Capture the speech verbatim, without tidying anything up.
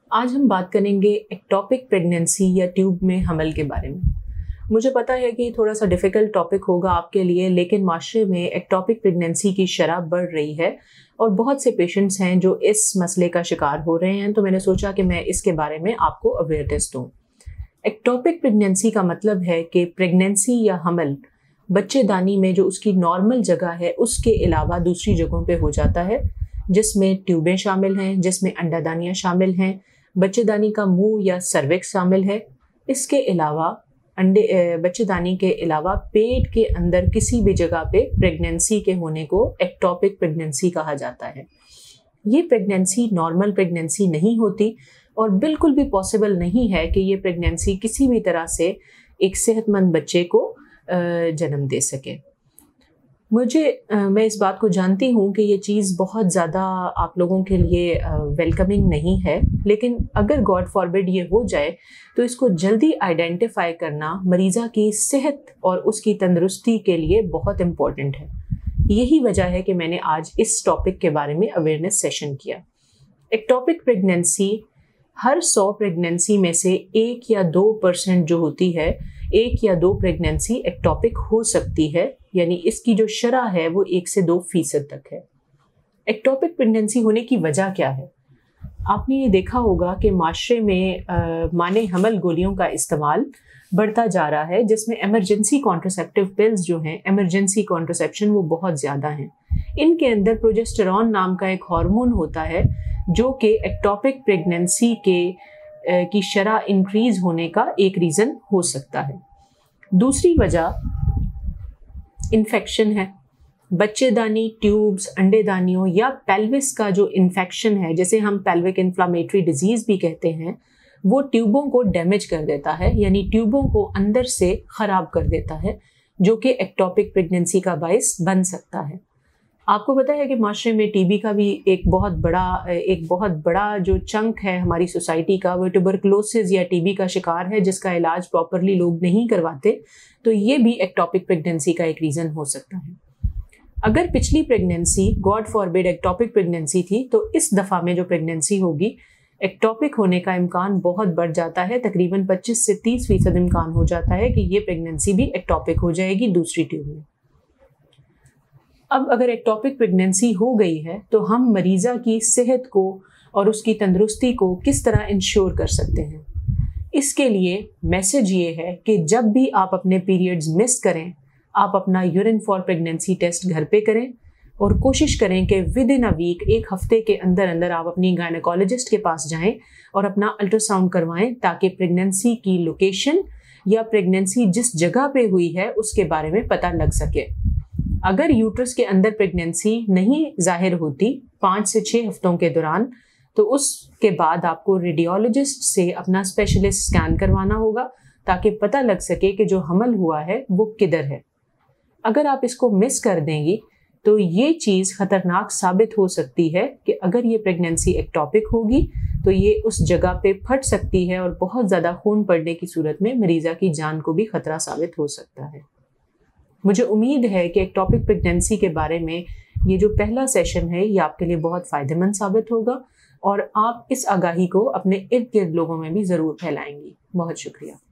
आज हम बात करेंगे एक्टोपिक प्रेगनेंसी या ट्यूब में हमल के बारे में। मुझे पता है कि थोड़ा सा डिफ़िकल्ट टॉपिक होगा आपके लिए, लेकिन माशरे में एक्टोपिक प्रेगनेंसी की शरह बढ़ रही है और बहुत से पेशेंट्स हैं जो इस मसले का शिकार हो रहे हैं। तो मैंने सोचा कि मैं इसके बारे में आपको अवेयरनेस दूँ। एक्टोपिक प्रेगनेंसी का मतलब है कि प्रेगनेंसी या हमल बच्चेदानी में जो उसकी नॉर्मल जगह है उसके अलावा दूसरी जगहों पे हो जाता है, जिसमें ट्यूबें शामिल हैं, जिसमें अंडादानियाँ शामिल हैं, बच्चेदानी का मुंह या सर्विक्स शामिल है। इसके अलावा अंडे बच्चेदानी के अलावा पेट के अंदर किसी भी जगह पे प्रेगनेंसी के होने को एक्टोपिक प्रेगनेंसी कहा जाता है। ये प्रेगनेंसी नॉर्मल प्रेगनेंसी नहीं होती और बिल्कुल भी पॉसिबल नहीं है कि ये प्रेगनेंसी किसी भी तरह से एक सेहतमंद बच्चे को जन्म दे सके। मुझे मैं इस बात को जानती हूँ कि ये चीज़ बहुत ज़्यादा आप लोगों के लिए वेलकमिंग नहीं है, लेकिन अगर गॉड फॉरबिड ये हो जाए तो इसको जल्दी आइडेंटिफाई करना मरीज़ा की सेहत और उसकी तंदुरुस्ती के लिए बहुत इम्पोर्टेंट है। यही वजह है कि मैंने आज इस टॉपिक के बारे में अवेयरनेस सेशन किया। एक्टोपिक प्रेगनेंसी हर सौ प्रेगनेंसी में से एक या दो परसेंट जो होती है, एक या दो प्रेगनेंसी एक्टोपिक हो सकती है, यानी इसकी जो शरह है वो एक से दो फीसद तक है। एक्टोपिक प्रेगनेंसी होने की वजह क्या है? आपने ये देखा होगा कि माशरे में आ, माने हमल गोलियों का इस्तेमाल बढ़ता जा रहा है, जिसमें एमरजेंसी कॉन्ट्रासेप्टिव पिल्स जो हैं, एमरजेंसी कॉन्ट्रासेप्शन, वो बहुत ज़्यादा हैं। इनके अंदर प्रोजेस्टेरॉन नाम का एक हार्मोन होता है जो कि एक्टोपिक प्रेगनेंसी के की शरह इंक्रीज होने का एक रीज़न हो सकता है। दूसरी वजह इन्फेक्शन है। बच्चेदानी, ट्यूब्स, अंडेदानियों या पेल्विस का जो इन्फेक्शन है, जैसे हम पेल्विक इन्फ्लामेटरी डिजीज़ भी कहते हैं, वो ट्यूबों को डैमेज कर देता है, यानी ट्यूबों को अंदर से ख़राब कर देता है, जो कि एक्टोपिक प्रेगनेंसी का बायस बन सकता है। आपको पता है कि माशरे में टीबी का भी एक बहुत बड़ा एक बहुत बड़ा जो चंक है हमारी सोसाइटी का, वो ट्यूबरकुलोसिस या टीबी का शिकार है, जिसका इलाज प्रॉपरली लोग नहीं करवाते। तो ये भी एक्टोपिक प्रेगनेंसी का एक रीज़न हो सकता है। अगर पिछली pregnancy God forbid ectopic pregnancy थी, तो इस दफ़ा में जो प्रेगनेंसी होगी एक्टोपिक होने का इम्कान बहुत बढ़ जाता है। तकरीबन पच्चीस से तीस फीसद इम्कान हो जाता है कि ये प्रेगनेंसी भी एक्टोपिक हो जाएगी दूसरी ट्यूब में। अब अगर एक्टोपिक प्रेगनेंसी हो गई है तो हम मरीज़ा की सेहत को और उसकी तंदुरुस्ती को किस तरह इंश्योर कर सकते हैं? इसके लिए मैसेज ये है कि जब भी आप अपने पीरियड्स मिस करें, आप अपना यूरिन फॉर प्रेगनेंसी टेस्ट घर पे करें और कोशिश करें कि विद इन अ वीक, एक हफ्ते के अंदर अंदर आप अपनी गायनेकोलॉजिस्ट के पास जाएं और अपना अल्ट्रासाउंड करवाएं, ताकि प्रेगनेंसी की लोकेशन या प्रेगनेंसी जिस जगह पे हुई है उसके बारे में पता लग सके। अगर यूट्रस के अंदर प्रेगनेंसी नहीं जाहिर होती पाँच से छः हफ्तों के दौरान, तो उसके बाद आपको रेडियोलॉजिस्ट से अपना स्पेशलिस्ट स्कैन करवाना होगा, ताकि पता लग सके कि जो हमल हुआ है वो किधर है। अगर आप इसको मिस कर देंगी तो ये चीज़ ख़तरनाक साबित हो सकती है कि अगर ये प्रेगनेंसी एक्टोपिक होगी तो ये उस जगह पे फट सकती है और बहुत ज़्यादा खून पड़ने की सूरत में मरीज़ा की जान को भी ख़तरा साबित हो सकता है। मुझे उम्मीद है कि एक्टोपिक प्रेगनेंसी के बारे में ये जो पहला सेशन है ये आपके लिए बहुत फ़ायदेमंद साबित होगा और आप इस आगाही को अपने इर्द गिर्द लोगों में भी ज़रूर फैलाएंगी। बहुत शुक्रिया।